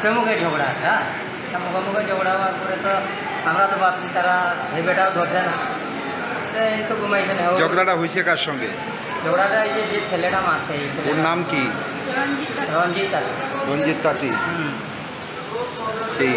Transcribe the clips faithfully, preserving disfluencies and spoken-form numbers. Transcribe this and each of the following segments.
মুখে মুখে ঝগড়া, হ্যাঁ মুখে মুখে ঝগড়া হওয়ার পরে তো আমরা তো ভাবছি তারা এই বেটাও ধরছে না, এই তো ঘুমাইছে না। ঝগড়াটা হয়েছে কার সঙ্গে? ঝগড়াটা এই যে যে ছেলেটা মারছে, এই ওর নাম কি? রঞ্জিত তাঁতি। রঞ্জিত তাঁতি। হুম। এই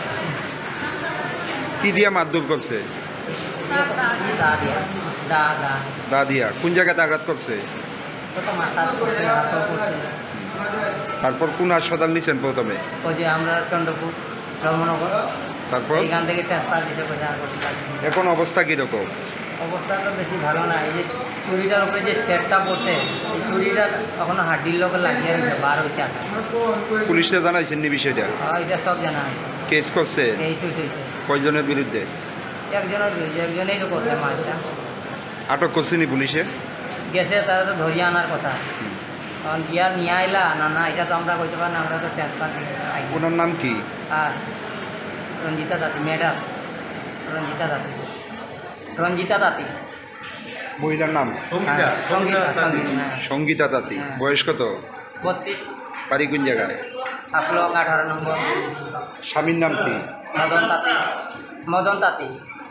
কি দিয়া মারধর করছে? দা দিয়া, দা দা দা দিয়া। কোন জায়গাতে আঘাত করছে? তো মাথার করছে, হাতও করছে। তারপর কোন হাসপাতাল নিছেন প্রথমে? ওই যে আমরা চন্দ্রপুর ধর্মনগর, তারপর এইখান থেকে ট্রান্সফার দিতে কোথায় আর করতে পারছি না। এখন অবস্থা কীরকম? অবস্থা তো বেশি ভালো না। এই যে চুরিটার উপরে যে সেটটা পড়ছে, এই চুরিটা এখনো হাড্ডির লোকে লাগিয়ে রয়েছে, বার হয়েছে। পুলিশে জানাইছেন নি বিষয়টা? হ্যাঁ, এটা সব জানা আছে। কেস করছে? এই তো হয়েছে কয়জনের বিরুদ্ধে? একজনের বিরুদ্ধে, একজনেই তো করছে মাছটা। আটক করছেনি পুলিশে? গেছে, তারা তো ধরিয়ে আনার কথা। কারণ গিয়ার নিয়ে আইলা না না, এটা তো আমরা কইতে পারি না, আমরা তো ট্রান্সফার দিই। ওনার নাম কি? আর রঞ্জিতা তাঁতি, ম্যাডাম রঞ্জিতা তাঁতি, রঞ্জিতা তাঁতি। মহিলার নাম? সঙ্গীতা, সঙ্গীতা। সঙ্গীতা তাঁতি। হ্যাঁ। বয়স কত? বত্রিশ। বাড়ি কোন জায়গায়? আপলোক আঠারো নম্বর। স্বামীর নাম কি? মদন তাঁতি, মদন তাঁতি।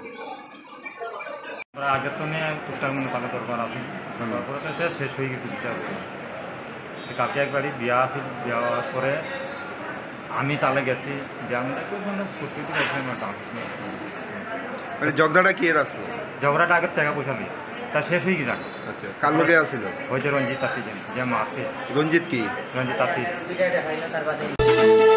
আগে তো নিয়ে টুকটাক মানে পাকা দরকার আছে, তারপরে তো এটা শেষ হয়ে গেছে বিচার। কালকে একবারই বিয়া আছিল, বিয়া হওয়ার পরে আমি তালে গেছি, বিয়াটা মানে প্রস্তুতি গেছি একটা। মানে ঝগড়াটা কি এর আসলো? ঝগড়াটা আগে টাকা পয়সা দিই, তা শেষ হয়ে গেছে। আচ্ছা, কার লোকে আসছিল? হয়েছে রঞ্জিত তাঁতি, যে মা আছে। রঞ্জিত কি? রঞ্জিত তাঁতি। দুইটা দেখাইলো, তার বাদে